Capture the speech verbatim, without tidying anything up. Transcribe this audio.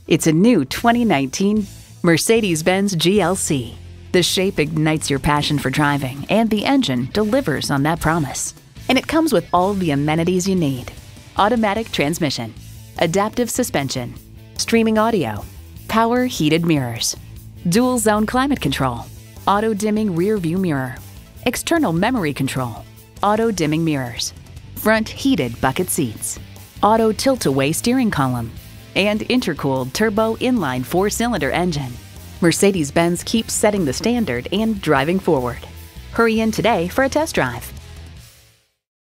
It's a new twenty nineteen Mercedes-Benz G L C. The shape ignites your passion for driving, and the engine delivers on that promise. And it comes with all the amenities you need: automatic transmission, adaptive suspension, streaming audio, power heated mirrors, dual zone climate control, auto dimming rear view mirror, external memory control, auto dimming mirrors, front heated bucket seats, auto tilt-away steering column, and intercooled turbo inline four-cylinder engine. Mercedes-Benz keeps setting the standard and driving forward. Hurry in today for a test drive.